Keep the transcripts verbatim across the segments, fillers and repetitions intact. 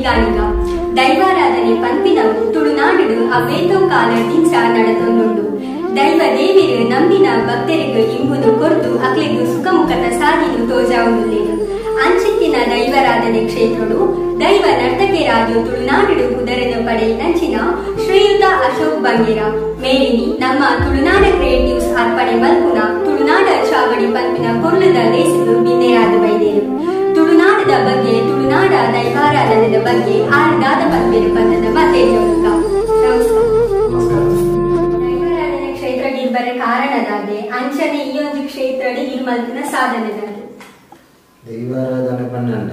ನಿಗಾಣಿಗ ದೈವಾರಾಧನೆ ಪಂಪಿನವು ತುಳುನಾಡು ಅವೇತೋ ಕಾಲದಿಂದ ನಡೆತೊಂದುಂಡು. ದೈವ ದೇವಿರು ನಂಬಿನ ಭಕ್ತರಿಗೂ ಇಂಬುನು ಕೊರ್ದು ಅಕ್ಲೆಗೂ ಸುಖಮುಖದ ಸಾಧಿನು ತೋಜಾವುದಿಲ್ಲ. ಅಂಚಿತ್ತಿನ ದೈವಾರಾಧನೆ ಕ್ಷೇತ್ರಡು ದೈವ ನರ್ತಕೆರಾಜು ತುಳುನಾಡು ಕುದರೆನು ಪಡೆಯಿನಂಚಿನ ಶ್ರೀಯುತ ಅಶೋಕ್ ಬಂಗೇರ ಮೇಲಿನಿ ನಮ್ಮ ತುಳುನಾಡ ಕ್ರಿಯೇಟಿವ್ಸ್ ಅರ್ಪಣೆ ಮಲ್ಪುನ ತುಳುನಾಡ ಚಾವಡಿ ಪಂಪಿನ ಕೊರ್ಲದ ಲೇಸಿಲು ಬಿಂದೆಯಾದ ಬೈದೇರು. ತುಳುನಾಡದ ಬಗ್ಗೆ ತುಳುನಾಡ ದೈವಾರಾಧನೆಯ ಬಗ್ಗೆ ಆರ್ದಾದ ಪಂಪಿನ ಪಂದದ ಮತ್ತೆ ಜೋಡುಕ ದೈವಾರಾಧನೆ ಕ್ಷೇತ್ರ ಗಿರ್ಬರ ಕಾರಣದಾದೆ ಅಂಚನೆ ಈ ಒಂದು ಕ್ಷೇತ್ರ ಗಿರ್ಮಲ್ಪಿನ ಸಾಧನೆದಾದೆ. ದೈವಾರಾಧನೆ ಪನ್ನಂಡ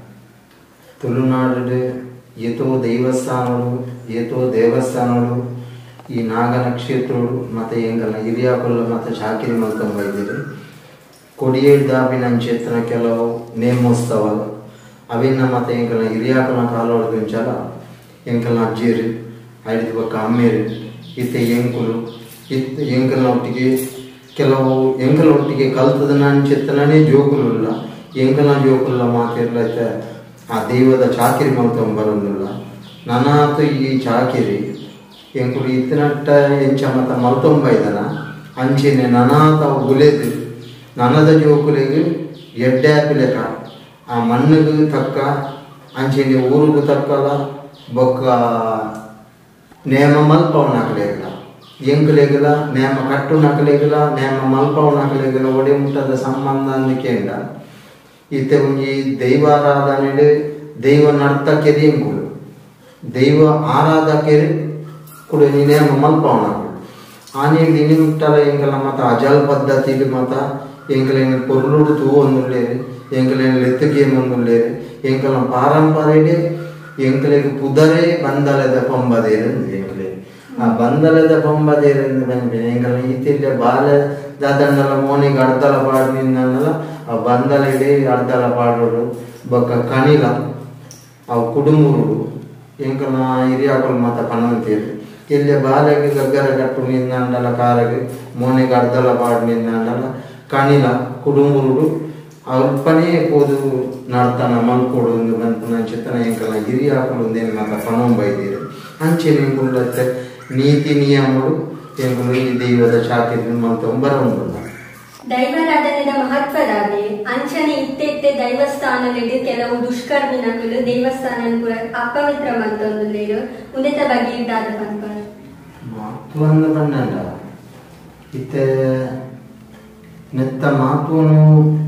ತುಳುನಾಡು ಏತೋ ದೈವಸ್ಥಾನಗಳು ಏತೋ ದೇವಸ್ಥಾನಗಳು ಈ ನಾಗನ ಕ್ಷೇತ್ರಗಳು ಮತ್ತು ಎಂಗಲ ಹಿರಿಯಾಕೊಲ್ಲ ಮತ್ತು ಶಾಕಿರಿ ಮಲ್ಕೊಂಬೈದಿರಿ ಕೊಡಿಯೇಳು ದಾಬಿನ ಕ್ಷೇತ್ರ ಕೆಲವು ನೇಮೋತ್ಸವ ಅವಿನ್ನ ಮತ್ತು ಎಂಕಲ್ನ ಹಿರಿಯಾಕಲ್ನ ಕಾಲೋಡ್ದು ಅಂಚಲ ಎಂಕಲ್ನ ಅಜ್ಜೇರಿ ಐದು ಪಕ್ಕ ಅಮ್ಮೇರಿ ಇತ್ತೆ ಎಂಕುಲು ಇತ್ತು ಎಂಕಲ್ನ ಒಟ್ಟಿಗೆ ಕೆಲವು ಎಂಕಲ ಒಟ್ಟಿಗೆ ಕಲ್ತದ ನಾನು ಚಿತ್ತನೇ ಜೋಕುಲಿಲ್ಲ ಎಂಕಲ್ನ ಜೋಕುಲ್ಲ ಮಾತಿರ್ಲೈತ ಆ ದೈವದ ಚಾಕಿರಿ ಮಲ್ಕೊಂಬರೋದಿಲ್ಲ. ನನಾತು ಈ ಚಾಕಿರಿ ಎಂಕುಲು ಇತ್ತಿನಟ್ಟ ಎಂಚ ಮತ್ತು ಮಲ್ಕೊಂಬೈದನ ಅಂಚಿನ ನನಾತ ಗುಲೆದು ನನದ ಜೋಕುಲಿಗೆ ಎಡ್ಡ್ಯಾಪಿಲೆಕ ಆ ಮಣ್ಣಿಗೂ ತಕ್ಕ ಅಂಚಿನ ಊರಿಗೂ ತಕ್ಕಲ್ಲ ಬೊಕ್ಕ ನೇಮ ಮಲ್ಪವ್ ನಕಲೆಗಿಲ್ಲ ಎಂಕಲೆಗಿಲ್ಲ ನೇಮ ಕಟ್ಟು ನಕಲೆಗಿಲ್ಲ ನೇಮ ಮಲ್ಪವ್ ನಕಲೆಗಿಲ್ಲ ಒಡೆ ಮುಟ್ಟದ ಸಂಬಂಧ ಅಂದಿಕೆಂಡ ಈತೆ ಒಂಜಿ ದೈವಾರಾಧನೆ ದೈವ ನರ್ತಕೆರಿ ಎಂಕುಲು ದೈವ ಆರಾಧಕೆರಿ ಕೂಡ ನೇಮ ಮಲ್ಪವ್ ನಕಲು ಆನೆಯಲ್ಲಿ ಇನಿ ಮುಟ್ಟಲ ಎಂಕಲ ಮತ್ತು ಅಜಲ್ ಪದ್ಧತಿಲಿ ಮತ ಎಂಕಲೇನು ಪೊರ್ಲುಡು ತೂ ಒಂದುಳ್ಳೇರು ಎಂಕಲೇನು ಲೆತ್ತಗೆ ಒಂದುಳ್ಳೇರು ಎಂಕಲ ಪಾರಂಪರ್ಯಡೆ ಎಂಕಲಿಗೆ ಪುದರೇ ಬಂದಲದ ಪೊಂಬದೇರು ಎಂಕಲೇ ಆ ಬಂದಲದ ಪೊಂಬದೇರು ಬಂದ್ರೆ ಎಂಕಲ ಈತಿಲ್ಲ ಬಾಲ ದಾದಂಡಲ ಮೋನಿಗೆ ಅರ್ಧಲ ಪಾಡು ನಿನ್ನಲ್ಲ ಆ ಬಂದಲೆಡೆ ಅರ್ಧಲ ಪಾಡೋಡು ಬೊಕ್ಕ ಕಣಿಲ ಅವು ಕುಡುಮುರುಡು ಎಂಕಲ ಹಿರಿಯಾಕಲು ಮತ ಪಣಂತೀರು ಇಲ್ಲಿ ಬಾಲೆಗೆ ಗಗ್ಗರ ಕಟ್ಟು ನಿನ್ನಂಡಲ ಕಾರಗೆ ಮೋನಿಗೆ ಅರ್ಧಲ ಪಾಡು ನಿನ್ನಂಡಲ ಕಣಿಲ ಕುಡುಮುರುಡು ಅಲ್ಪನೇ ಪೋದು ನಡ್ತಾನ ಮಲ್ಕೊಡು ಬಂತು ಚಿತ್ತನ ಎಂಕಲ ಹಿರಿಯ ಹಾಕೊಳ್ಳುದೇನು ಮಾತ ಪಣಂಬೈದೀರು ಅಂಚೆನ ಎಂಕುಳ್ಳತ್ತೆ ನೀತಿ ನಿಯಮಗಳು ಎಂಕಲು ಈ ದೈವದ ಶಾಖೆ ಮಲ್ತೊಂಬರೊಂದುಲ್ಲ. ದೈವಾರಾಧನೆಯ ಮಹತ್ವದಾದೆ ಅಂಚನೆ ಇತ್ತೆ ದೈವಸ್ಥಾನದಲ್ಲಿ ಕೆಲವು ದುಷ್ಕರ್ಮಿನಕಲು ದೇವಸ್ಥಾನ ಕೂಡ ಅಪವಿತ್ರ ಮಂತೊಂದುಲ್ಲೇರು ಉನ್ನತ ಬಗ್ಗೆ ಇದ್ದಾದ ಪಂಪ ಮಹತ್ವ ಬಂದಂಡ ಇತ್ತೆ ನೆತ್ತ ಮಹತ್ವನು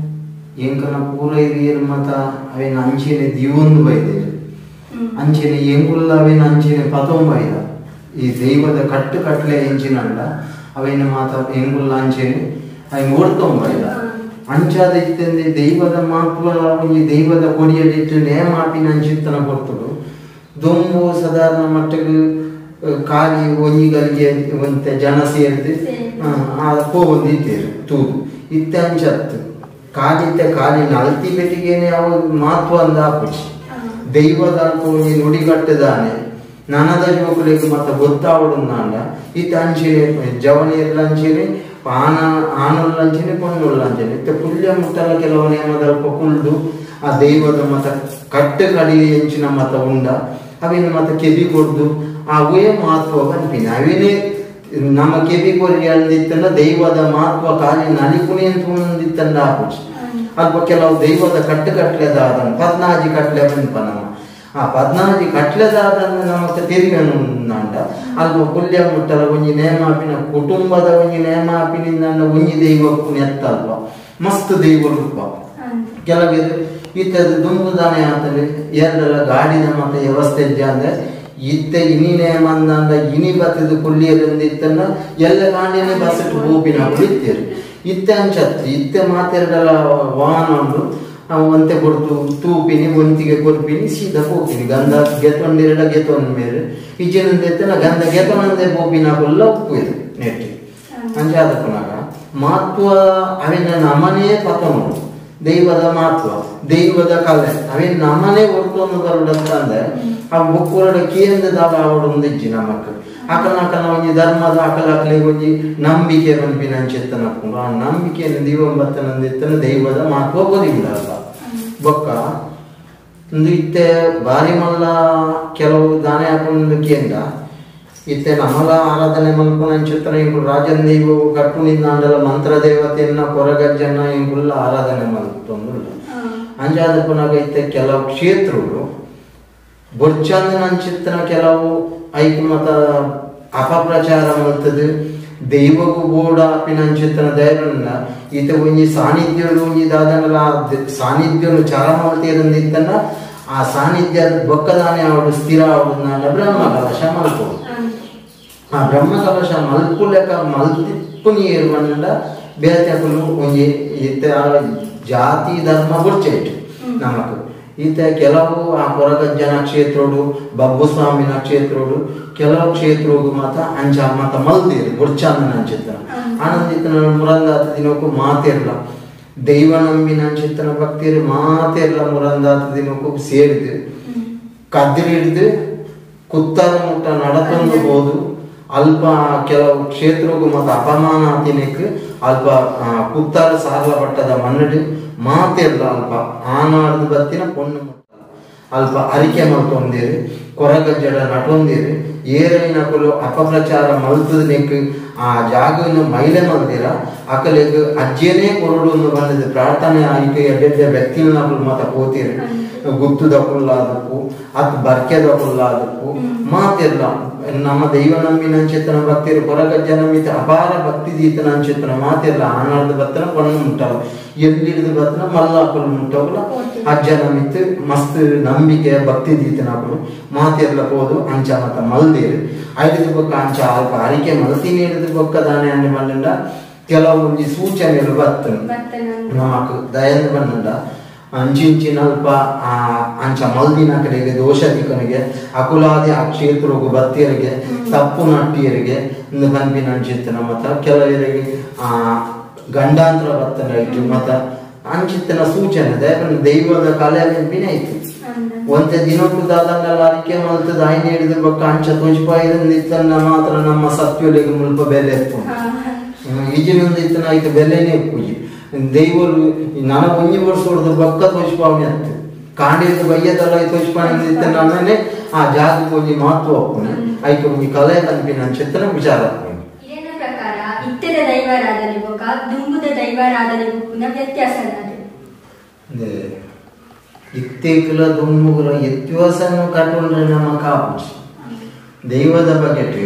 ಎಂಕನ ಪೂರ ಹಿರಿಯರು ಮತ ಅವೇನ ಅಂಚಿನ ದಿವೊಂದು ಬೈದೇರು ಅಂಚಿನ ಎಂಗುಲ್ಲ ಅವೇನ ಅಂಚಿನ ಪತೊಂಬೈದ ಈ ದೈವದ ಕಟ್ಟು ಕಟ್ಲೆ ಎಂಚಿನಂಡ ಅವೇನ ಮಾತ ಎಂಗುಲ್ಲ ಅಂಚಿನ ಅವೇನು ಓಡ್ತೊಂಬೈದ ಅಂಚಾದ ಇತ್ತಂದೆ ದೈವದ ಮಹತ್ವ ಈ ದೈವದ ಕೊಡಿಯಲ್ಲಿಟ್ಟು ನೇಮಾಪಿನ ಅಂಚಿತ್ತನ ಕೊಡ್ತಳು ದೊಂಬು ಸಾಧಾರಣ ಮಟ್ಟಿಗೆ ಖಾಲಿ ಒಂಜಿಗಲಿಗೆ ಒಂತೆ ಜನ ಸೇರಿದು ಹೋಗೊಂದಿತ್ತೇರು ತೂದು ಇತ್ತ ಅಂಚತ್ತು ಕಾಲಿತ್ತ ಕಾಲಿನ ಅಲ್ತಿ ಪೆಟ್ಟಿಗೆನೆ ಅವು ಮಹತ್ವ ಅಂದ ಹಾಕುಚಿ ದೈವದ ಕೋಣಿ ನುಡಿಗಟ್ಟದಾನೆ ನನದ ಜೋಕುಲಿಗೆ ಮತ್ತೆ ಗೊತ್ತಾವಡುಂದಾಂಡ ಇತ್ತ ಅಂಚಿನೆ ಜವನಿಯರ್ಲ ಅಂಚಿನೆ ಆನ ಆನುಲ್ಲ ಅಂಚಿನೆ ಕೊಂಡುಲ್ಲ ಅಂಚಿನೆ ಇತ್ತ ಪುಲ್ಯ ಮುಟ್ಟಲ ಕೆಲವು ನೇಮದ ಕುಳ್ದು ಆ ದೈವದ ಮತ ಕಟ್ಟು ಕಡಿ ಎಂಚಿನ ಮತ ಉಂಡ ಅವೇನು ಮತ ಕೆಬಿ ಕೊಡ್ದು ಅವೇ ಮಹತ್ವ ಬಂದಿನ ಅವೇನೇ ನಮ್ಮ ಕೆಬಿ ಕೊರಿಗೆ ಅಂದಿತ್ತಂದ ದೈವದ ಮಹತ್ವ ಕಾಲಿ ನಲಿಕುನಿ ಅಂತ ಒಂದಿತ್ತಂದ ಹಾಕುಚಿ ಅಲ್ಪ ಕೆಲವು ದೈವದ ಕಟ್ಟು ಕಟ್ಲೆದಾದ ಪದ್ನಾಜಿ ಕಟ್ಲೆ ಬಂಪ ನಮ್ಮ ಆ ಪದ್ನಾಜಿ ಕಟ್ಲೆದಾದಂದು ನಮಗೆ ತಿರುಗಂಡ ಅಲ್ಪ ಪುಲ್ಯ ಮುಟ್ಟಲ ಒಂಜಿ ನೇಮಾಪಿನ ಕುಟುಂಬದ ಒಂಜಿ ನೇಮಾಪಿನಿಂದ ಒಂಜಿ ದೈವಕ್ಕೂ ನೆತ್ತಲ್ವ ಮಸ್ತ್ ದೈವ ರೂಪ ಕೆಲವು ಇತ್ತದ ದುಂಬುದಾನೆ ಅಂತಂದ್ರೆ ಎರಡೆಲ್ಲ ಗಾಡಿನ ಮತ್ತೆ ವ್ಯವಸ್ಥೆ ಅಂದ್ರೆ ಇತ್ತ ಇನಿ ನೇಮಂದ ಇನಿ ಬತ್ತದ ಕುಳ್ಳಿಯದಂದಿತ್ತನ್ನ ಎಲ್ಲ ಗಾಂಡಿನ ಬಸ್ಸಟ್ಟು ಹೂಪಿನ ಇತ್ತೇರು ಇತ್ತೆ ಅಂಚತ್ತು ಇತ್ತೆ ಮಾತೆರಡಲ ವಾಹನ ಉಂಟು ಒಂತೆ ಕೊಡ್ತು ತೂಪಿನಿ ಒಂತಿಗೆ ಕೊರ್ಪಿನಿ ಸೀದಾ ಹೋಗ್ತೀನಿ ಗಂಧ ಗೆತ್ತೊಂದಿರಡ ಗೆತ್ತೊಂದ ಮೇಲೆ ಇಜ್ಜಿನಂದೆತ್ತನ ಗಂಧ ಗೆತ್ತೊಂದೆ ಬೋಪಿನ ಕೊಲ್ಲ ಉಪ್ಪು ಇದು ನೆಟ್ಟಿ ಅಂಚಾದ ಪುನಃ ಮಹತ್ವ ಅವಿನ ನಮನೇ ಪತಮನು ದೈವದ ಮಹತ್ವ ದೈವದ ಕಲೆ ಅವೇನು ನಮ್ಮನೆ ಹೊರತು ಬರುಡಂತಂದ್ರೆ ಆ ಬುಕ್ಕುರಡ ಕೇಂದ್ರ ದಾವ ಅವಡೊಂದಿಜ್ಜಿ ನಮಕ್ ಅಕಲ ಅಕಲ ಒಂಜಿ ಧರ್ಮದ ಅಕಲ ಅಕಲಿಗೆ ಒಂಜಿ ನಂಬಿಕೆ ಬಂಪಿನ ಅಂಚೆತ್ತನಕ್ಕೊಂಡು ಆ ನಂಬಿಕೆಯನ್ನು ದೈವ ಬತ್ತನಂದಿತ್ತನ ದೈವದ ಮಹತ್ವ ಬದಿಗಿಡಲ್ಲ ಬೊಕ್ಕ ಒಂದು ಇತ್ತೆ ಬಾರಿ ಮಲ್ಲ ಕೆಲವು ದಾನೆ ಹಾಕೊಂಡಕ್ಕಿಂತ ಇತ್ತೆ ನಮ್ಮಲ ಆರಾಧನೆ ಮಲ್ಪನ ಅಂಚುತ್ತನ ಇಂಕು ರಾಜನ್ ದೈವ ಕಟ್ಟು ನಿಂದಾಂಡಲ ಮಂತ್ರ ದೇವತೆಯನ್ನ ಕೊರಗಜ್ಜನ್ನ ಇಂಕುಲ್ಲ ಆರಾಧನೆ ಮಲ್ಪೊಂದು ಅಂಜಾದ ಪುನಗ ಇತ್ತೆ ಕೆಲವು ಕ್ಷೇತ್ರಗಳು ಬೊರ್ಚಂದನ ಅಂಚಿತ್ತನ ಕೆಲವು ಐಕು ಮತ ಅಪಪ್ರಚಾರ ಮಲ್ತದು ದೈವಗೂ ಬೋಡ ಅಪಿನಂಚಿತ್ತನ ದೈವನ ಈತ ಒಂಜಿ ಸಾನ್ನಿಧ್ಯಗಳು ಒಂಜಿ ದಾದಂಗಲ ಸಾನ್ನಿಧ್ಯನು ಚಾರ ಮಾಡ್ತೀರಂದಿತ್ತನ ಆ ಸಾನ್ನಿಧ್ಯ ಬೊಕ್ಕದಾನೆ ಅವಳು ಸ್ಥಿರ ಅವಳನ್ನ ಬ್ರಹ್ಮ ಕಲಶ ಮಲ್ಪೋದು ಆ ಬ್ರಹ್ಮ ಕಲಶ ಮಲ್ಪುಲೆಕ ಮಲ್ಪು ನೀರು ಬಂದ ಬೇತಕಲು ಒಂಜಿ ಈತ ಜಾತಿ ಧರ್ಮ ಬುರ್ಚೈಟು ನಮಕ್ ಈತ ಕೆಲವು ಆ ಕೊರಗಜ್ಜನ ಕ್ಷೇತ್ರೋಡು ಬಬ್ಬುಸ್ವಾಮಿನ ಕ್ಷೇತ್ರೋಡು ಕೆಲವು ಕ್ಷೇತ್ರಗೂ ಮಾತ ಅಂಚ ಮತ ಮಲ್ದಿರು ಬುರ್ಚಾಂದನ ಅಂಚಿತ್ತನ ಆನಂದಿತ್ತನ ಮುರಂದಾತ ದಿನಕ್ಕೂ ಮಾತಿರ್ಲ ದೈವ ನಂಬಿನ ಅಂಚಿತ್ತನ ಭಕ್ತಿರು ಮಾತಿರ್ಲ ಮುರಂದಾತ ದಿನಕ್ಕೂ ಸೇರಿದು ಕದ್ದಿರಿಡ್ದು ಕುತ್ತಾದ ಮುಟ್ಟ ನಡತೊಂದು ಹೋದು ಅಲ್ಪ ಕೆಲವು ಕ್ಷೇತ್ರಗೂ ಮತ್ತು ಅಪಮಾನ ತಿನಕ್ ಅಲ್ಪ ಕುತ್ತಾರ ಸಾರ್ಲ ಪಟ್ಟದ ಮನ್ನಡು ಮಾತಿರ್ಲ ಅಲ್ಪ ಆನಾಡ್ದು ಬತ್ತಿನ ಪೊಣ್ಣು ಅಲ್ಪ ಅರಿಕೆ ಮಲ್ತೊಂದಿರು ಕೊರಗಜ್ಜಡ ನಟೊಂದಿರು ಏರೈನಕಲು ಅಪಪ್ರಚಾರ ಮಲ್ತದ ನೆಕ್ ಆ ಜಾಗವನ್ನು ಮೈಲೆ ಮಲ್ದಿರ ಅಕಲೆಗ್ ಅಜ್ಜೇನೇ ಕೊರಡು ಬಂದಿದ್ದು ಪ್ರಾರ್ಥನೆ ಆಯ್ಕೆ ಎಡ್ಡೆಡ್ಡೆ ವ್ಯಕ್ತಿಗಳನ್ನ ಮತ ಪೋತಿರು ಗುತ್ತುದ ಕುಲ್ಲಾದಕ್ಕೂ ಅತ್ ಬರ್ಕೆದ ಕುಲ್ಲಾದಕ್ಕೂ ಮಾತಿರ್ಲ ನಮ್ಮ ದೈವ ನಂಬಿನ ಅಂಚಿತ್ತನ ಭಕ್ತಿರು ಕೊರಗಜ್ಜನ ಮಿತ ಅಪಾರ ಭಕ್ತಿ ದೀತನ ಅಂಚಿತ್ತನ ಮಾತಿರ್ಲ ಆನಾಡ್ದು ಬತ್ತನ ಪಣ್ಣು ಮುಟ್ಟಲ್ಲ ಎಲ್ಲಿಡ್ದು ಬತ್ತನ ಮಲ್ಲಾಕಲು ಮುಟ್ಟವಲ್ಲ ಅಜ್ಜನ ಮಿತ್ ಮಸ್ತ್ ನಂಬಿಕೆ ಭಕ್ತಿ ದೀತನಕಲು ಮಾತಿರ್ಲ ಹೋದು ಅಂಚ ಮತ ಮಲ್ದಿರು ಐದು ಬೊಕ್ಕ ಅಂಚ ಅಲ್ಪ ಅರಿಕೆ ಮಲ್ತೀನಿ ಹಿಡಿದು ಬೊಕ್ಕ ದಾನೆ ಅನ್ನ ಬಂಡ ಕೆಲವೊಂದು ಸೂಚನೆಗಳು ಬರ್ತನು ನಮಕ್ ದಯಂದು ಬಂಡ ಅಂಚಿಂಚಿನ ಅಲ್ಪ ಆ ಅಂಚ ಮಲ್ದಿನ ಕಡೆಗೆ ದೋಷದಿಕನಿಗೆ ಅಕುಲಾದಿ ಆ ಕ್ಷೇತ್ರಗೂ ಬತ್ತಿಯರಿಗೆ ತಪ್ಪು ನಟ್ಟಿಯರಿಗೆ ಕನ್ಪಿನ ಅಂಚಿತ್ತನ ಮತ್ತ ಕೆಲವರಿಗೆ ಆ ಗಂಡಾಂತರ ಬರ್ತನ ಇಟ್ಟು ಮತ್ತ ಅಂಚಿತ್ತನ ಸೂಚನೆ ದೈವದ ಕಲೆ ನೆನಪಿನ ಐತಿ ಒಂದೇ ದಿನಕ್ಕೂ ದಾದಂಗಲ್ಲ ಅರಿಕೆ ಮಲ್ತದ ಆಯ್ನ ಹಿಡಿದು ಬೊಕ್ಕ ಅಂಚ ತುಜ್ಪಾಯಿತನ್ನ ಮಾತ್ರ ನಮ್ಮ ಸತ್ವಲಿಗೆ ಮುಲ್ಪ ಬೆಲೆ ಎತ್ಕೊಂಡು ಈಜಿನೊಂದು ಇತ್ತನ ಆಯ್ತು ಬೆಲೆನೇ ಪೂಜಿ ದೈವಲು ನನಗೆ ಒಂಜಿ ವರ್ಷ ಹೊಡೆದು ಬೊಕ್ಕ ತೋಚ್ಪಾವಣಿ ಅಂತ ಕಾಂಡಿದ್ದು ಬಯ್ಯದಲ್ಲ ತೋಚ್ಪಾವಣಿ ಇತ್ತ ನನ್ನೇ ಆ ಜಾಗಕ್ಕೆ ಒಂಜಿ ಮಹತ್ವ ಹೋಗ್ತಾನೆ ಆಯ್ತು ಒಂಜಿ ಕಲೆ ಕನ್ಪಿನ ಅಂಚಿತ್ತನ ವಿಚಾರ ಇದರ ಪ್ರಕಾರ ಇತ್ತೆದ ದೈವಾರಾಧನೆ ಬೊಕ ದುಂಬುದ ದೈವಾರಾಧನೆ ಬೊಕ್ಕುನ ವ್ಯತ್ಯಾಸ ಅದೇ ಇತ್ತೇಕಲ ದುಂಬುಗಳ ವ್ಯತ್ಯಾಸವನ್ನು ಕಟ್ಟೊಂಡ್ರೆ ನಮ್ಮ ಕಾಪು ದೈವದ ಬಗೆಟ್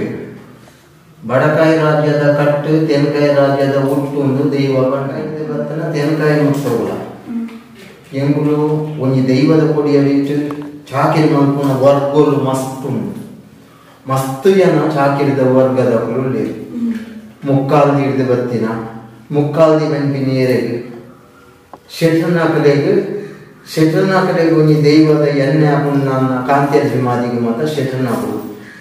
ಬಡಕಾಯಿ ರಾಜ್ಯದ ಕಟ್ಟು ತೆನಕಾಯಿ ರಾಜ್ಯದ ಹುಟ್ಟು ಒಂದು ದೈವ ಬಂಡಾಯಿ ಬರ್ತನ ತೆನಕಾಯಿ ಮುಟ್ಟೋಗುಲ ಎಂಬುಲು ಒಂಜಿ ದೈವದ ಕೊಡಿಯಲ್ಲಿಟ್ಟು ಚಾಕಿರಿ ಮಲ್ಪುನ ವರ್ಗೋಲು ಮಸ್ತ್ ಉಂಟು ಮಸ್ತ್ ಜನ ಚಾಕಿರಿದ ವರ್ಗದ ಕುರುಳಿ ಮುಕ್ಕಾಲ್ದಿ ಹಿಡಿದು ಬತ್ತಿನ ಮುಕ್ಕಾಲ್ದಿ ಬೆಂಪಿ ನೀರಿಗೆ ಶೆಟ್ರನಾಕಲೆಗೆ ಶೆಟ್ರನಾಕಲೆಗೆ ಒಂಜಿ ದೈವದ ಎಣ್ಣೆ ಹಾಕೊಂಡು ನನ್ನ ಕಾಂತಿಯ ಮಾದಿಗೆ ಮಾತ್ರ ಶೆಟ್ರನಾಕಲು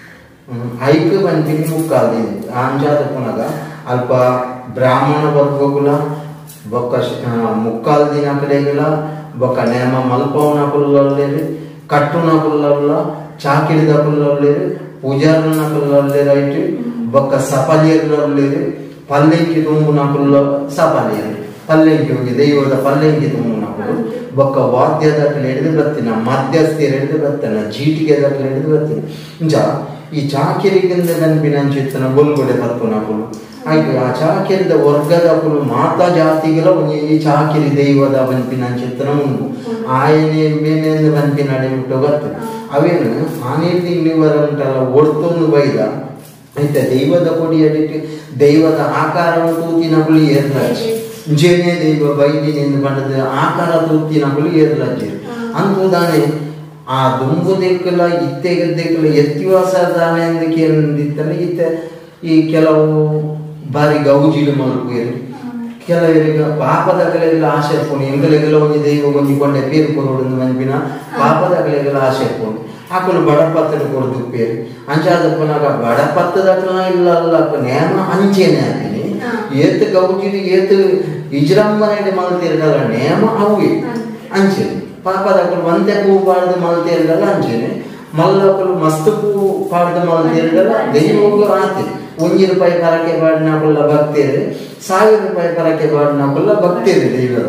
ಐಕ್ ಬಂತೀನಿ ಮುಕ್ಕಾಲ್ದಿ ಅಂಜಾದ ಪುನಗ ಅಲ್ಪ ಬ್ರಾಹ್ಮಣ ವರ್ಗಗುಲ ಬೊಕ್ಕ ಮುಕ್ಕಾಲ್ದಿನ ಕಡೆಗುಲ ಬೊಕ್ಕ ನೇಮ ಮಲ್ಪವನ ಕುಲ್ಲೊಲ್ಲೇರು ಕಟ್ಟುನ ಕುಲ್ಲಲ್ಲ ಚಾಕಿರಿದ ಕುಲ್ಲೊಲ್ಲೇರು ಪೂಜಾರನ ಕುಲ್ಲೊಲ್ಲೇರು ಐಟು ಬೊಕ್ಕ ಸಪಲಿಯರ್ಲೊಲ್ಲೇರು ಪಲ್ಲೆಂಕಿ ತುಂಬುನ ಕುಲ್ಲ ಸಪಲಿಯರು ಪಲ್ಲೆಂಕಿ ಹೋಗಿ ದೈವದ ಪಲ್ಲೆಂಕಿ ತುಂಬುನ ಕುಲ್ಲು ಬೊಕ್ಕ ವಾದ್ಯದ ಕಡೆ ಹಿಡಿದು ಬರ್ತೀನ ಮಧ್ಯಸ್ಥಿರ ಹಿಡಿದು ಬರ್ತಾನ ಜೀಟಿಗೆ ದಕ್ಕಲೆ ಹಿಡಿದು ಬರ್ತೀನಿ ಇಂಚ ಈ ಚಾಕಿರಿಗಿಂದ ಕನ್ಪಿನ ಅಂಚಿತ್ತನ ಬೊಲ್ಗೊಡೆ ಬರ್ತನ ಕುಲು ಆಯ್ತು ಆ ಚಾಕಿರಿದ ವರ್ಗದ ಕುಲು ಮಾತಾ ಜಾತಿಗಳ ಒಂಜಿ ಚಾಕಿರಿ ದೈವದ ಬನ್ಪಿನ ಅಂಚಿತ್ತನ ಉಂಟು ಆಯನೆ ಮೇನೆಂದು ಬನ್ಪಿನ ಅಡೆ ಬಿಟ್ಟು ಬರ್ತದೆ ಅವೇನು ಆನೇತಿ ನಿವರ ಉಂಟಲ್ಲ ಒಡ್ತೊಂದು ಬೈದ ಆಯ್ತ ದೈವದ ಕೊಡಿಯಡಿಟ್ಟು ದೈವದ ಆಕಾರವನ್ನು ತೂತಿನ ಕುಲು ಏರ್ಲಜ್ಜೆ ಜೇನೆ ದೈವ ಬೈದಿನೆಂದು ಬಂದದ ಆಕಾರ ತೂತಿನ ಕುಲು ಏರ್ಲಜ್ಜೆ ಅಂತುದಾನೆ ಆ ದುಂಬು ದಿಕ್ಕಲ ಇತ್ತೆಗೆ ದಿಕ್ಕಲ ಎತ್ತಿವಾಸ ದಾನೆ ಎಂದಕ್ಕೆ ಏನಂದಿತ್ತಲ್ಲ ಇತ್ತ ಈ ಕೆಲವು ಬಾರಿ ಗೌಜಿಲು ಮಲ್ಪುಯರು ಕೆಲವರಿಗೆ ಪಾಪದಗಳೆಲ್ಲ ಆಸೆ ಇರ್ಕೊಂಡು ಎಂಗಲೆಗೆಲ್ಲ ಒಂದು ದೈವ ಒಂಜಿ ಕೊಂಡೆ ಪೇರು ಕೊರೋಡು ಮನ್ಪಿನ ಪಾಪದಗಳೆಲ್ಲ ಆಸೆ ಇರ್ಕೊಂಡು ಆಕಲು ಬಡಪತ್ತದ ಕೊಡದು ಪೇರು ಅಂಚಾದಪ್ಪನಾಗ ಬಡಪತ್ತದಕ್ಕನ ಇಲ್ಲ ಅಲ್ಲ ನೇಮ ಅಂಚೆನೆ ಹಾಕಿನಿ ಏತ್ ಗೌಜಿಲು ಏತ್ ಇಜ್ರಂಬನೆ ಮಲ್ತಿರಲ್ಲ ನೇಮ ಅವೇ ಅಂಚೆನೆ ಪಾಪದಕ್ಕಲು ಒಂದೇ ಪೂ ಪಾಡ್ದು ಮಲ್ತಿರಲ್ಲ ಅಂಚೆನೆ ಮಲ್ಲಕ್ಕಲು ಮಸ್ತ್ ಪೂ ಪಾಡ್ದು ಮಲ್ತಿರಲ್ಲ ದೈವಗೂ ಆತೆ ಒಂಜಿ ರೂಪಾಯಿ ಪರಕೆ ಪಾಡಿನ ಕೊಲ್ಲ ಭಕ್ತಿರಿ ಸಾವಿರ ರೂಪಾಯಿ ಪರಕೆ ಪಾಡಿನ ಕೊಲ್ಲ ಭಕ್ತಿರಿ ದೈವದ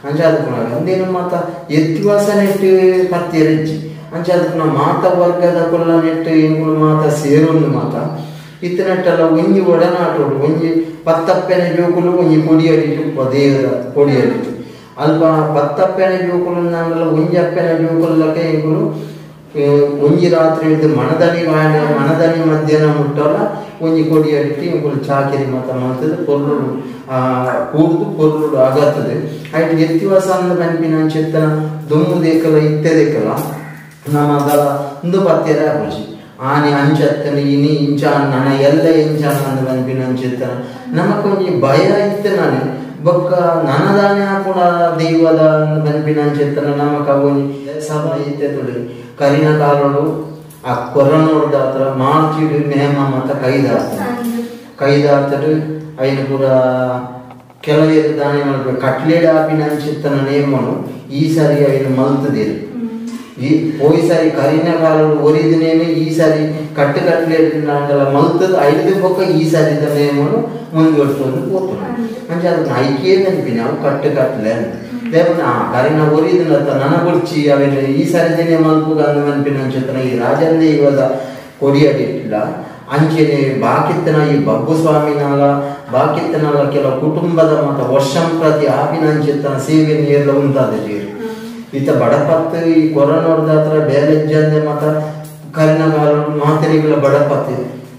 ಅಂಚಾದಕ್ಕೂ ಅಂದೇನು ಮಾತ ಎತ್ತಿವಾಸ ನೆಟ್ಟು ಪತ್ತೆರಚ್ಚಿ ಅಂಚಾದಕ್ಕೂ ಮಾತ ವರ್ಗದ ಕೊಲ್ಲ ನೆಟ್ಟು ಎಂಗುಳು ಮಾತ ಸೇರೊಂದು ಮಾತ ಇತ್ತಿನಟ್ಟೆಲ್ಲ ಒಂಜಿ ಒಡನಾಟೋಡು ಒಂಜಿ ಪತ್ತಪ್ಪೆನೆ ಜೋಕುಲು ಒಂಜಿ ಕೊಡಿಯಡಿಟ್ಟು ದೇವರ ಕೊಡಿಯಡಿಟ್ಟು ಅಲ್ಪ ಪತ್ತಪ್ಪೆನೆ ಜೋಕುಲು ನಾನೆಲ್ಲ ಒಂಜಿ ಅಪ್ಪೆನೆ ಜೋಕುಲ್ಲಕ್ಕೆ ಎಂಗುಳು ಒಂಜಿ ರಾತ್ರಿ ಹಿಡಿದು ಮಣದನಿ ವಾಣ ಮಣದನಿ ಮಧ್ಯಾಹ್ನ ಮುಟ್ಟಲ್ಲ ಒಂಜಿ ಕೊಡಿ ಅಡಿಟ್ಟು ಇಂಕೊಳು ಚಾಕಿರಿ ಮತ ಮಾಡ್ತದೆ ಪೊರ್ಲುಡು ಕೂಡುದು ಪೊರ್ಲುಡು ಆಗತ್ತದೆ ಆಯ್ತು ಎತ್ತಿವಾಸ ಅಂದ ಬನ್ಪಿನ ಚೆತ್ತನ ದೊಮ್ಮು ದೇಕಲ ಇತ್ತೆ ದೇಕಲ ನಮ್ಮ ಅದರ ಒಂದು ಪತ್ತೆರ ಖುಷಿ ಆನೆ ಅಂಚತ್ತನ ಇನಿ ಇಂಚ ನನ ಎಲ್ಲ ಇಂಚ ಅಂದ ಬನ್ಪಿನ ಚೆತ್ತನ ನಮಕೊಂಜಿ ಭಯ ಇತ್ತೆ ನಾನೇ ಬೊಕ್ಕ ನನದಾನೆ ಕೂಡ ದೈವದ ಬನ್ಪಿನ ಚೆತ್ತನ ನಮಕ ಒಂಜಿ ಸಭ ಇತ್ತೆ ತೊಡಿ ಕರಿನ ಕಾಲೋಡು ಆ ಕೊರೋನೋಡ್ದ ಹತ್ರ ಮಾರ್ಚಿಡು ನೇಮ ಮತ್ತ ಕೈದಾಡ್ತಾರೆ ಕೈದಾಡ್ತಾರೆ ಐನ ಪೂರ ಕೆಲವೇರು ದಾನೆ ಮಾಡ್ಬೇಕು ಕಟ್ಲೇಡ್ ಆಪಿನ ಅಂಚಿತ್ತನ ನೇಮನು ಈ ಸಾರಿ ಐನ ಮಲ್ತದಿರು ಈ ಹೋಯ್ ಸಾರಿ ಕರಿನ ಕಾಲೋಡು ಒರಿದಿನೇನು ಈ ಸಾರಿ ಕಟ್ಟು ಕಟ್ಲೇಡ್ಲ ಮಲ್ತದ ಐದು ಬೊಕ್ಕ ಈ ಸಾರಿದ ನೇಮನು ಮುಂದುವರ್ಸ್ಕೊಂಡು ಹೋಗ್ತಾನೆ ಅಂದ್ರೆ ಅದನ್ನ ಐಕ್ಯ ನೆನಪಿ ನಾವು ಕಟ್ಟು ಕಟ್ಲೆ ಅಂತ ದೇವನ ಕರಿನ ಒರಿದಿನ ನನ ಗುರ್ಚಿ ಅವೆಲ್ಲ ಈ ಸಾರಿ ದಿನ ಮಲ್ಪುಗ ಅಂದ ನೆನಪಿನ ಅಂಚತನ ಈ ರಾಜಂದೇ ಇವಾಗ ಕೊಡಿಯಡಿಟ್ಟಿಲ್ಲ ಅಂಚೆನೆ ಬಾಕಿತ್ತನ ಈ ಬಬ್ಬು ಸ್ವಾಮಿನಾಲ ಬಾಕಿತ್ತನಾಲ ಕೆಲವು ಕುಟುಂಬದ ಮತ ವರ್ಷಂ ಪ್ರತಿ ಆಪಿನ ಅಂಚೆತ್ತನ ಸೇವೆ ನೀರೆಲ್ಲ ಉಂಟಾದ ಜೀರು ಈತ ಬಡಪತ್ತು ಈ ಕೊರೋನೋಡ್ದ ಹತ್ರ ಬೇಲೆಜ್ಜಂದೆ ಮತ ಕರಿನ ಕಾಲ ಮಾತೆರಿಗಳ ಬಡಪತ್ತು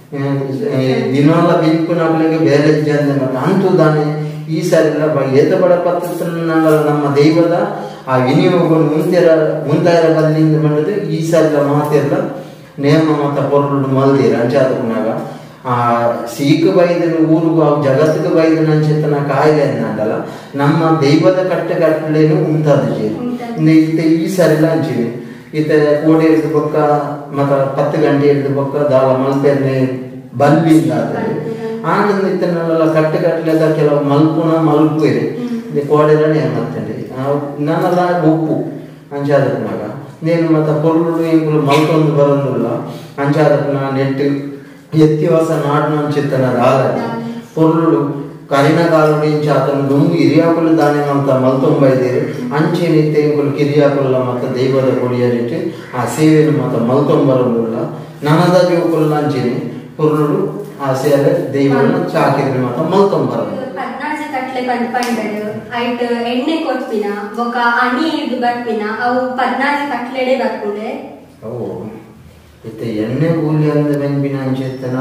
ದಿನಾಲ ಬಿಂಪುನಗಳಿಗೆ ಬೇಲೆಜ್ಜಂದೆ ಮತ ಅಂತೂ ದಾನೆ ಈ ಸಾರಿ ಏತ ಬಡಪತ್ತು ನಮ್ಮ ದೈವದ ಆ ವಿನಿಯೋಗ ಮುಂತೆರ ಮುಂತಾಯರ ಬಲ್ಲಿಂದ ಬಂದದ್ದು ಈ ಸಾರಿಲ ಮಾತೆಲ್ಲ ನೇಮ ಮತ ಪೊರ್ಲು ಮಲ್ದಿರ ಅಂಚಾದನಾಗ ಆ ಸೀಕ ಬೈದನು ಊರಿಗೂ ಜಗತ್ತಿಗೆ ಬೈದನ ಅಂಚೆತ್ತನ ಕಾಯಿಲೆ ಅನ್ನಲ್ಲ ನಮ್ಮ ದೈವದ ಕಟ್ಟೆ ಕಟ್ಟಲೇನು ಉಂಟಾದ ಜೀರು ಈತ ಈ ಸಾರಿಲ್ಲ ಅಂಚಿವಿ ಈತ ಕೋಡಿ ಹಿಡಿದು ಬೊಕ್ಕ ಮತ್ತ ಹತ್ತು ಗಂಟೆ ಹಿಡಿದು ಬೊಕ್ಕ ದಾಳ ಮಲ್ಪೆರ್ನೆ ಬಲ್ಲಿಂದ ಆಗ್ತದೆ ಆನಂದ ಇತ್ತನ್ನೆಲ್ಲ ಕಟ್ಟೆ ಕಟ್ಟಲೆದ ಕೆಲವು ಮಲ್ಪುನ ಮಲ್ಪು ಇದೆ ಕೋಡೆರನೇ ಮಾಡ್ತೇನೆ ನನ್ನೆಲ್ಲ ಉಪ್ಪು ಅಂಚಾದನಾಗ ನೇನು ಮತ್ತ ಪೊರ್ಲು ಎಂಗುಲು ಮಲ್ಕೊಂದು ಬರೋದಿಲ್ಲ ಅಂಚಾದನ ನೆಟ್ಟು ಎತ್ತಿವಾಸ ನಾಡಿನ ಅಂಚಿತ್ತನ ದಾಲ ಪೊರ್ಲು ಕರಿನ ಕಾಲುಡಿ ಇಂಚ ಆತನ ದುಂಬು ಹಿರಿಯಾಕುಲು ದಾನೆ ಅಂತ ಮಲ್ತೊಂಬೈದೇರು ಅಂಚೆ ನಿತ್ಯ ಎಂಗುಲು ಕಿರಿಯಾಕುಲ್ಲ ಮತ್ತ ದೈವದ ಕೊಡಿಯರಿಟ್ಟು ಆ ಸೇವೆಯನ್ನು ಮತ್ತ ಮಲ್ತೊಂಬರೋದಿಲ್ಲ ನನದ ಜೋಕುಲ್ಲ ಅಂಚೆನೆ ಪೊರ್ಲು ಆ ಸೇವೆ ದೈವನ ಚಾಕಿರಿ ಮತ್ತ ಮಲ್ತೊಂಬರೋದು ಪದ್ನಾಜಿ ಕಟ್ಲೆ ಪಂಡ್ಪಂಡರು ಐಟ್ ಎಣ್ಣೆ ಕೊಟ್ಪಿನ ಬೊಕ ಅಣಿ ಹಿಡಿದು ಬರ್ಪಿನ ಅವು ಪದ್ನಾಜಿ ಕಟ್ಲೆಡೆ ಬರ್ಪುಂಡೆ ಅವು ಇತ್ತ ಎಣ್ಣೆ ಕೂಲಿ ಅಂದ ಬೆಂಬಿನ ಅಂಚೆತ್ತನ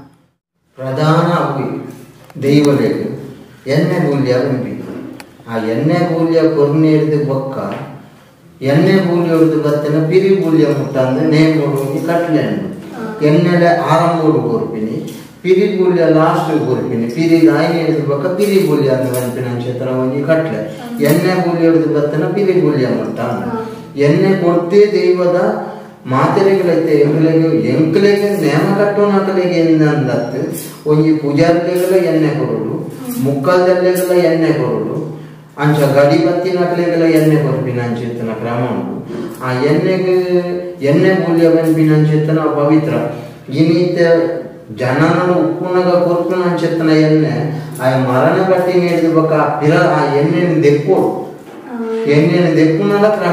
ಪ್ರಧಾನ ಅವು ದೈವಲೇಕು ಎಣ್ಣೆ ಕೂಲಿಯ ಬೆಂಬಿ ಆ ಎಣ್ಣೆ ಕೂಲಿಯ ಕೊರ್ನೆ ಹಿಡಿದು ಬೊಕ್ಕ ಎಣ್ಣೆ ಕೂಲಿ ಹಿಡಿದು ಬತ್ತನ ಪಿರಿ ಕೂಲಿಯ ಮುಟ್ಟ ಅಂದ್ರೆ ನೇಮ್ ಹೋಗಿ ಕಟ್ಲೆ ಹಣ್ಣು ಎಣ್ಣೆಲೆ ಆರಂಭೋಡು ಕೊರ್ಪಿನಿ ಪಿರಿ ಕೂಲಿಯ ಲಾಸ್ಟ್ ಕೊರ್ಪಿನಿ ಪಿರಿ ದಾಯಿನಿ ಹಿಡಿದು ಬೊಕ್ಕ ಪಿರಿ ಕೂಲಿ ಅಂದ ಬೆಂಪಿನ ಅಂಚೆತ್ತನ ಹೋಗಿ ಕಟ್ಲೆ ಎಣ್ಣೆ ಕೂಲಿ ಹಿಡಿದು ಬತ್ತನ ಪಿರಿ ಕೂಲಿಯ ಮುಟ್ಟ ಎಣ್ಣೆ ಕೊಡ್ತೇ ದೈವದ ಮಾತೆರೆಗಳೈತೆ ಎಂಕಲೆಗೆ ಎಂಕಲೆಗೆ ನೇಮ ಕಟ್ಟೋನಕಲೆಗೆ ಎಂದತ್ತು ಒಂಜಿ ಪೂಜಾರಿಗಳ ಎಣ್ಣೆ ಕೊಡೋಡು ಮುಕ್ಕಲ್ದಲ್ಲೆಗಳ ಎಣ್ಣೆ ಕೊಡೋಡು ಅಂಚ ಗಡಿ ಬತ್ತಿನಕಲೆಗಳ ಎಣ್ಣೆ ಕೊರ್ಪಿನ ಅಂಚೆತ್ತನ ಕ್ರಮ ಉಂಟು ಆ ಎಣ್ಣೆಗೆ ಎಣ್ಣೆ ಮೂಲ್ಯ ಬನ್ಪಿನ ಅಂಚೆತ್ತನ ಪವಿತ್ರ ಇನ್ನಿತ ಜನನಡು ಉಪ್ಪುನಗ ಕೊರ್ಪಿನ ಅಂಚೆತ್ತನ ಎಣ್ಣೆ ಆ ಮರಣ ಕಟ್ಟಿ ನೀಡಿದ ಬಕ್ಕ ಪಿರ ಆ ಎಣ್ಣೆನ ದೆಕ್ಕೋಡು ಎಣ್ಣೆನ ದೆಕ್ಕುನಲ್ಲ ಕ್ರಮ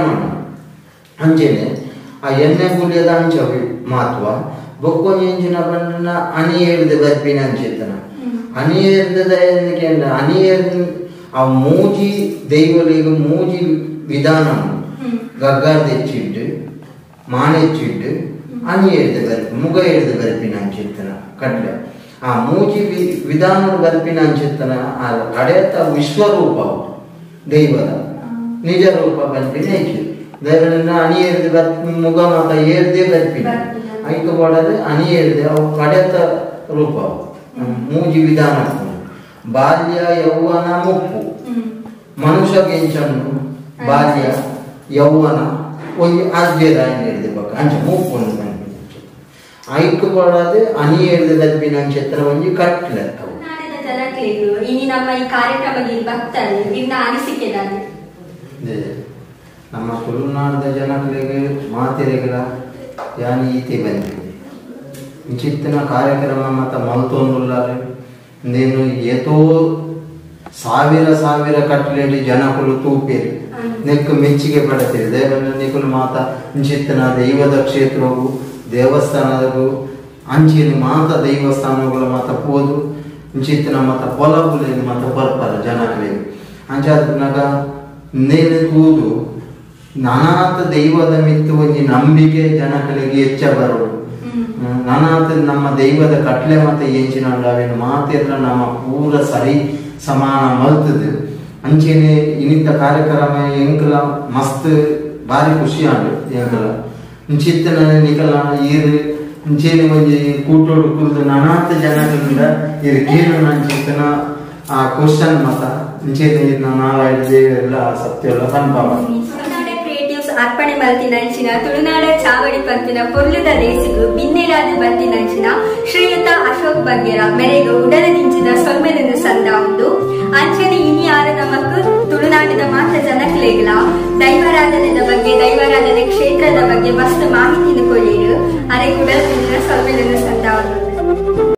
ಅಂಚೆನೆ ಆ ಎಣ್ಣೆ ಕೂಲಿಯದ ಅಂಚವಿ ಮಹತ್ವ ಬೊಕ್ಕೊಂಜಿ ಎಂಚಿನ ಬಣ್ಣ ಅನಿ ಹೇಳಿದ ಬರ್ಪಿನ ಅಂಚೆತ್ತನ ಅನಿ ಹೇಳಿದ ಅನಿ ಆ ಮೂಜಿ ದೈವಲಿಗೆ ಮೂಜಿ ವಿಧಾನ ಗಗ್ಗಾರ್ ತೆಚ್ಚಿಟ್ಟು ಮಾನೆಚ್ಚಿಟ್ಟು ಅನಿ ಹೇಳಿದ ಬರ್ಪಿ ಮುಗ ಹೇಳಿದ ಬರ್ಪಿನ ಅಂಚೆತ್ತನ ಕಟ್ಲೆ ಆ ಮೂಜಿ ವಿಧಾನದ ಬರ್ಪಿನ ಅಂಚೆತ್ತನ ಆ ಕಡೆಯತ್ತ ವಿಶ್ವರೂಪ ದೈವದ ನಿಜ ರೂಪ ಬರ್ಪಿನ ಹೆಚ್ಚು ದೈವನ ಅಣಿ ಏರಿದೆ ಬರ್ ಮುಗ ಮತ ಏರ್ದೇ ಬರ್ಪಿನ ಐಕ ಬಾಡದೆ ಅಣಿ ಏರಿದೆ ಅವು ಕಡೆತ ರೂಪ ಮೂಜಿ ವಿಧಾನ ಬಾಲ್ಯ ಯೌವನ ಮುಪ್ಪು ಮನುಷ್ಯ ಕೆಂಚನ್ನು ಬಾಲ್ಯ ಯೌವನ ಒಂದು ಆದ್ಯದ ಹೇಳಿದೆ ಬಕ್ಕ ಅಂಚ ಮುಪ್ಪು ಅಂತ ಐಕ ಬಾಡದೆ ಅಣಿ ಏರಿದೆ ಬರ್ಪಿನ ಅಂಚೆತ್ತನ ಒಂಜಿ ಕಟ್ಲೆ ಅವು ಜನಕ್ಲೇನು ಇನಿ ನಮ್ಮ ಈ ಕಾರ್ಯಕ್ರಮದಲ್ಲಿ ಬರ್ತಾರೆ ಇನ್ನ ಅನಿಸಿಕೆದಾನೆ ನಮ್ಮ ತುಳುನಾಡದ ಜನಗಳಿಗೆ ಮಾತೆರೆಗಳ ಯಾನಿ ಈತಿ ಬಂದಿದೆ ಇಂಚಿತ್ತಿನ ಕಾರ್ಯಕ್ರಮ ಮತ್ತು ಮಲ್ತೊಂದುಲ್ಲಾರೆ ನೀನು ಏತೋ ಸಾವಿರ ಸಾವಿರ ಕಟ್ಲೆಡಿ ಜನಗಳು ತೂಪೇರಿ ನೆಕ್ ಮೆಚ್ಚುಗೆ ಪಡ್ತೀರಿ ದೇವರ ನಿಕುಲು ಮಾತ ಇಂಚಿತ್ತನ ದೈವದ ಕ್ಷೇತ್ರವು ದೇವಸ್ಥಾನದವು ಅಂಚಿನ ಮಾತ ದೇವಸ್ಥಾನಗಳು ಮಾತ ಪೋದು ಇಂಚಿತ್ತನ ಮಾತ ಪೊಲಬುಲೇನು ಮಾತ ಬರ್ಪಾರ ಜನಗಳಿಗೆ ಅಂಚಾದ ನೇನು ತೂದು ನಾನಾತ ದೈವದ ಮಿತ್ತು ಒಂಜಿ ನಂಬಿಕೆ ಜನಗಳಿಗೆ ಹೆಚ್ಚ ಬರೋದು ನಾನಾತ ನಮ್ಮ ದೈವದ ಕಟ್ಲೆ ಮತ್ತೆ ಏಂಚಿನಂಡವೇನು ಮಾತೆಲ್ಲ ನಮ್ಮ ಪೂರ ಸರಿ ಸಮಾನ ಮಲ್ತದು ಅಂಚೆನೆ ಇನ್ನಿತ ಕಾರ್ಯಕ್ರಮ ಎಂಕಲ ಮಸ್ತ್ ಬಾರಿ ಖುಷಿ ಆಂಡು ಎಂಕಲ ಇಂಚಿತ್ತನ ನಿಕಲ ಈರು ಇಂಚೆನೆ ಒಂಜಿ ಕೂಟೋಡು ಕುಲ್ದು ನಾನಾತ ಜನಗಳಿಂದ ಇರು ಕೇಳು ಅಂಚಿತ್ತನ ಆ ಕ್ವಶನ್ ಮತ ಇಂಚೆನೆ ನಾಲ್ಕು ದೇವೆಲ್ಲ ಸತ್ಯಲ್ಲ ಕನ್ಫರ್ಮ್ ಅರ್ಪಣೆ ಮಲ್ತಿನಂಚಿನ ತುಳುನಾಡ ಚಾವಡಿ ಪಂಪಿನ ಪೊರ್ಲುದ ರೇಸಿಗೂ ಬಿನ್ನೆರಾದ ಬಂತಿನಂಚಿನ ಶ್ರೀಯುತ ಅಶೋಕ್ ಬಗ್ಗೆರ ಮೆರೆಗೆ ಉಡಲದಿಂಚಿದ ಸೊಲ್ಮೆಲಿನ ಸಂದ ಉಂಡು ಅಂಚನೆ ಇನಿ ಆರ ನಮಕ್ ತುಳುನಾಡದ ಮಾತ್ರ ಜನಕ್ಲೆಗಳ ದೈವಾರಾಧನೆದ ಬಗ್ಗೆ ದೈವಾರಾಧನೆ ಕ್ಷೇತ್ರದ ಬಗ್ಗೆ ಮಸ್ತ್ ಮಾಹಿತಿನ ಕೊಯ್ಯರು ಅರೆ ಉಡಲದಿಂಚಿನ ಸೊಲ್ಮೆಲಿನ ಸಂದ ಉಂಡು.